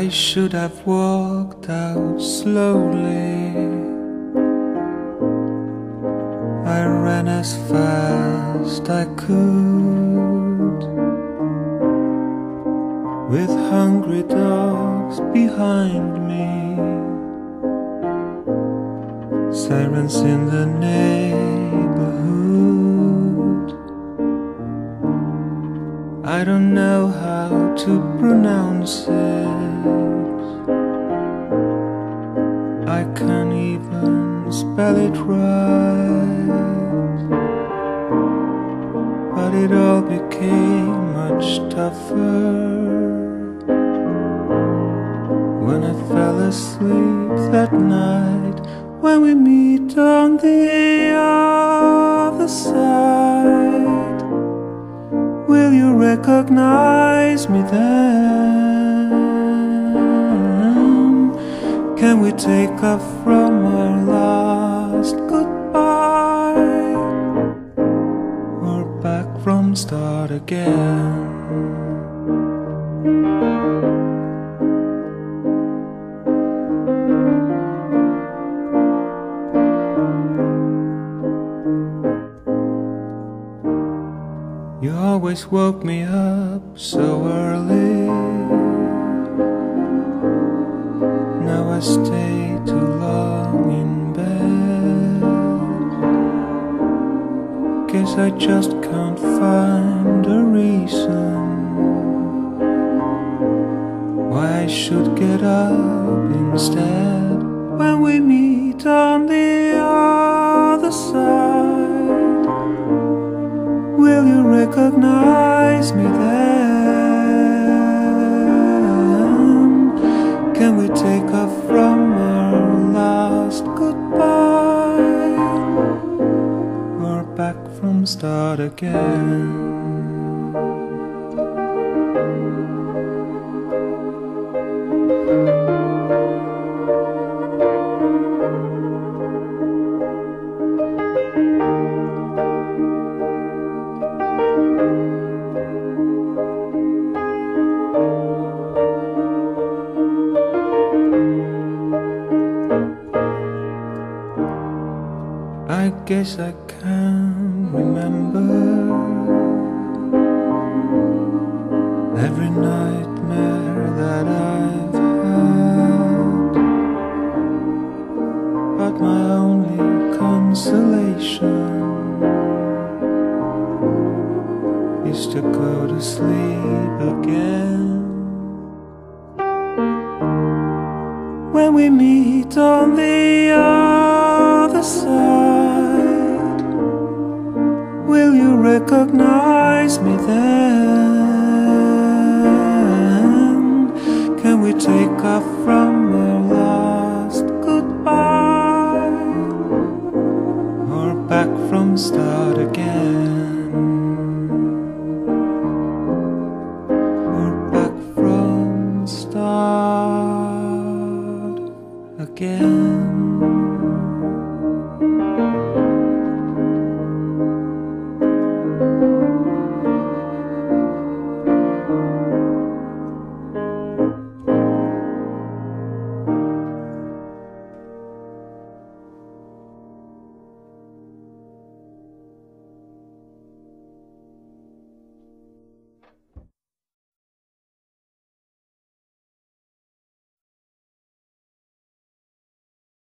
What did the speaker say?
I should have walked out slowly. I ran as fast I could, with hungry dogs behind me, sirens in the neighborhood. I don't know how to pronounce it, I can't even spell it right, but it all became much tougher when I fell asleep that night. When we meet on the other side, will you recognize me then? Can we take off from our last goodbye, or back from start again? You always woke me up so early. Now I stay too long in bed. Guess I just can't find a reason why I should get up instead. When we meet on the other side, will you recognize me then? Can we take off from our last goodbye, or back from start again? I guess I can't remember every nightmare that I've had, but my only consolation is to go to sleep again. When we meet on the other side, will you recognize me then?